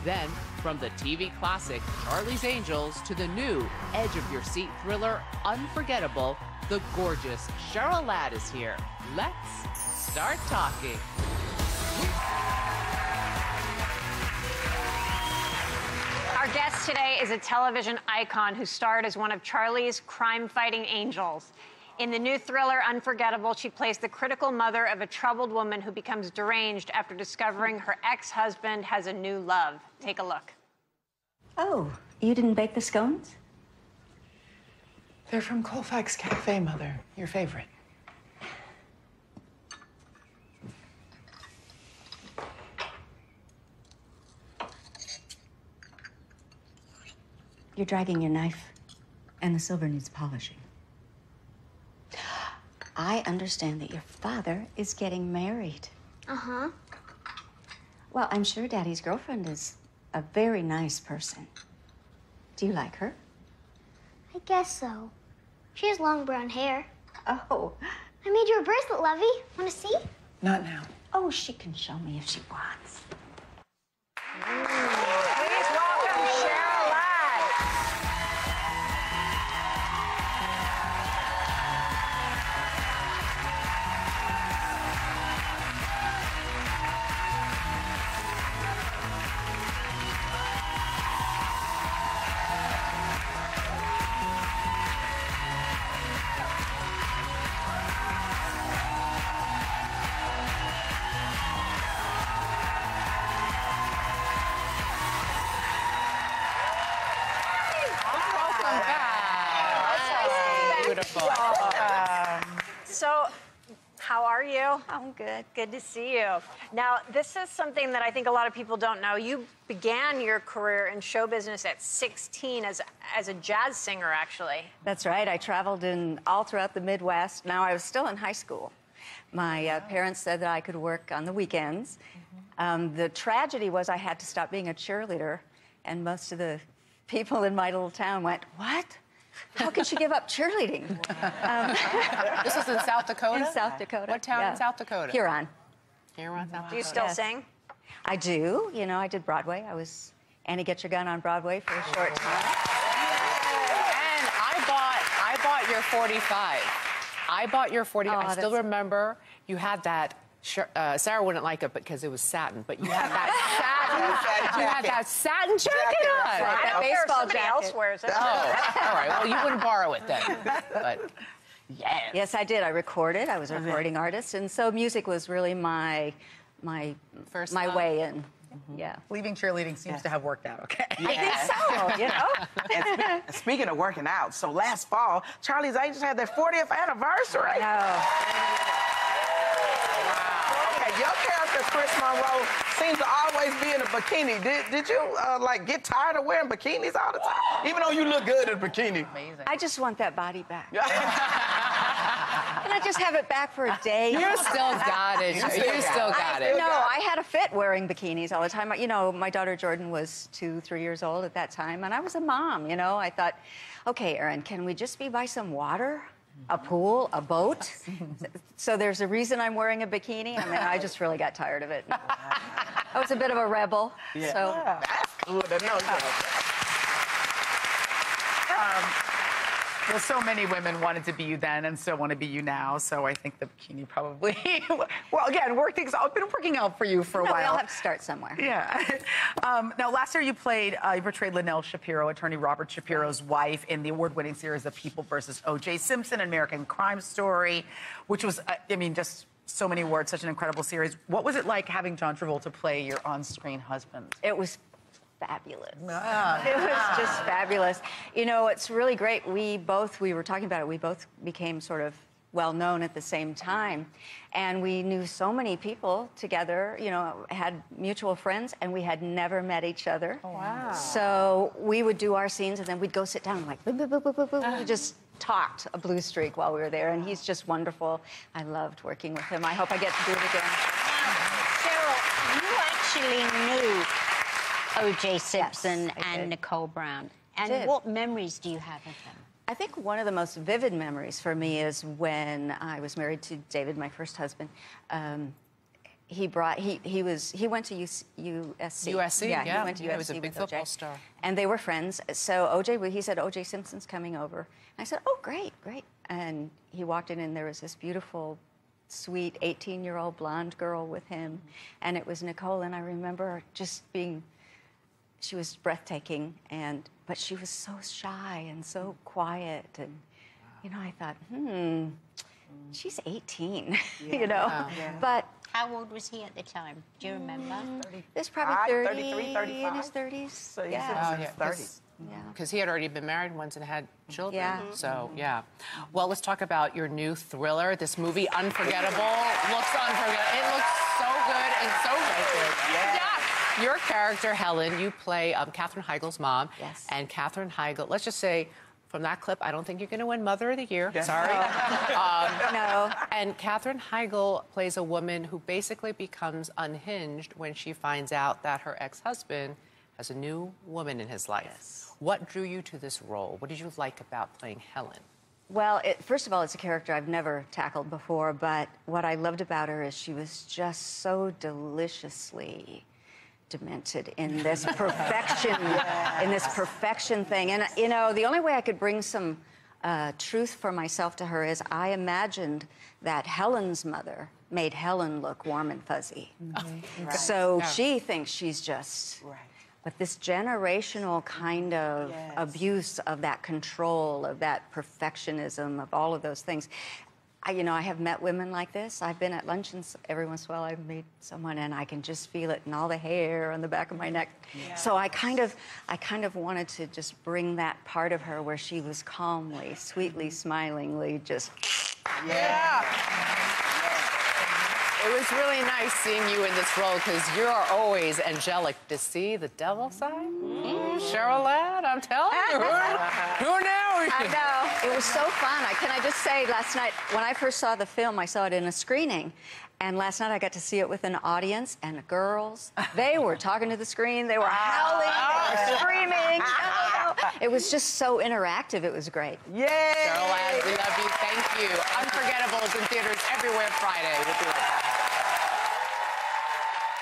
Then, from the TV classic Charlie's Angels to the new edge-of-your-seat thriller Unforgettable, the gorgeous Cheryl Ladd is here. Let's start talking. Our guest today is a television icon who starred as one of Charlie's crime-fighting angels. In the new thriller Unforgettable, she plays the critical mother of a troubled woman who becomes deranged after discovering her ex-husband has a new love. Take a look. Oh, you didn't bake the scones? They're from Colfax Cafe, Mother. Your favorite. You're dragging your knife, and the silver needs polishing. I understand that your father is getting married. Uh-huh. Well, I'm sure Daddy's girlfriend is a very nice person. Do you like her? I guess so. She has long brown hair. Oh. I made you a bracelet, Lovey. Want to see? Not now. Oh, she can show me if she wants. Please welcome Cheryl Ladd. Beautiful. So, how are you? I'm good. Good to see you. Now, this is something that I think a lot of people don't know. You began your career in show business at 16 as a jazz singer, actually. That's right. I traveled all throughout the Midwest. Now, I was still in high school. My parents said that I could work on the weekends. The tragedy was I had to stop being a cheerleader, and most of the people in my little town went, "What? How could she give up cheerleading?" This is in South Dakota? In South Dakota. What town in South Dakota? Huron. Huron, South Dakota. Do you still Yes. sing? I do. You know, I did Broadway. I was Annie Get Your Gun on Broadway for a short time. And I bought your 45. I bought your 45. Oh, I still remember you had that. Sarah wouldn't like it because it was satin, but you had that satin. You had that satin jacket on. I don't care if baseball somebody else jacket. wears it. Oh, all right. Well, you wouldn't borrow it then. But yes. Yes, I did. I recorded. I was a recording artist, and so music was really my First my love. way in. Yeah. Leaving cheerleading seems to have worked out, okay? I think so, you know? And speaking of working out, so last fall, Charlie's Angels had their 40th anniversary. No. Okay, your character, Chris Monroe, seems to always be in a bikini. Did you, like, get tired of wearing bikinis all the time? Even though you look good in a bikini. Amazing. I just want that body back. Can I just have it back for a day? You still got it. You still got it. No, I had a fit wearing bikinis all the time. You know, my daughter Jordan was 2-3 years old at that time, and I was a mom, you know. I thought, okay, Erin, can we just be by some water? A pool, a boat? So there's a reason I'm wearing a bikini. I mean, I just really got tired of it. I was a bit of a rebel. Yeah. So That's cool to know. Well, so many women wanted to be you then and still want to be you now, so I think the bikini probably... Well, again, things have been working out for you for a no, while. we all have to start somewhere. Yeah. Now, last year you portrayed Linnell Shapiro, attorney Robert Shapiro's wife, in the award-winning series of People vs. O.J. Simpson, an American Crime Story, which was, I mean, just so many awards, such an incredible series. What was it like having John Travolta play your on-screen husband? It was fabulous. It was just fabulous. You know, it's really great. We were talking about it, we both became sort of well known at the same time. And we knew so many people together, you know, had mutual friends, and we had never met each other. Oh, wow. So we would do our scenes, and then we'd go sit down and like, boop, boop, boop, boop, boop. We just talked a blue streak while we were there, and he's just wonderful. I loved working with him. I hope I get to do it again. Cheryl, you actually knew O.J. Simpson Yes, I and did. Nicole Brown. I And did. what memories do you have of them? I think one of the most vivid memories for me is when I was married to David, my first husband. he went to USC. USC, yeah. He went to USC. He was a big with football OJ. star. And they were friends. So he said, O.J. Simpson's coming over. I said, oh, great, great. And he walked in, and there was this beautiful, sweet 18-year-old blonde girl with him. And it was Nicole, and I remember just being, she was breathtaking, but she was so shy and so quiet. And, you know, I thought, she's 18, you know. Yeah. But how old was he at the time? Do you remember? there's probably 33, 35. in his 30s. So he's yeah. in his 30s. Yeah. Because he had already been married once and had children. Yeah. So, yeah. Well, let's talk about your new thriller. This movie, Unforgettable, looks unforgettable. It looks so good and so good. Yeah. Your character, Helen, you play Katherine Heigl's mom. Yes. And Katherine Heigl, let's just say, from that clip, I don't think you're going to win Mother of the Year. Yes. Sorry. No. And Katherine Heigl plays a woman who basically becomes unhinged when she finds out that her ex-husband has a new woman in his life. Yes. What drew you to this role? What did you like about playing Helen? Well, first of all, it's a character I've never tackled before, but what I loved about her is she was just so deliciously demented in this perfection, in this perfection thing. And, you know, the only way I could bring some truth for myself to her is I imagined that Helen's mother made Helen look warm and fuzzy. Right. So she thinks she's just... Right. But this generational kind of abuse of that control, of that perfectionism, of all of those things. I have met women like this. I've been at luncheons every once in a while. I've met someone, and I can just feel it in all the hair on the back of my neck. Yeah. So I kind of wanted to just bring that part of her where she was calmly, sweetly, smilingly, just... Yeah. It was really nice seeing you in this role because you are always angelic. To see the devil side? Cheryl Ladd, I'm telling you. Who knew? I know. It was so fun. Can I just say, last night, when I first saw the film, I saw it in a screening. And last night I got to see it with an audience, and the girls, they were talking to the screen, they were howling, they were screaming. It was just so interactive. It was great. Yeah. Cheryl Ladd, we love you. Thank you. Unforgettable is in theaters everywhere Friday. We'll be right back.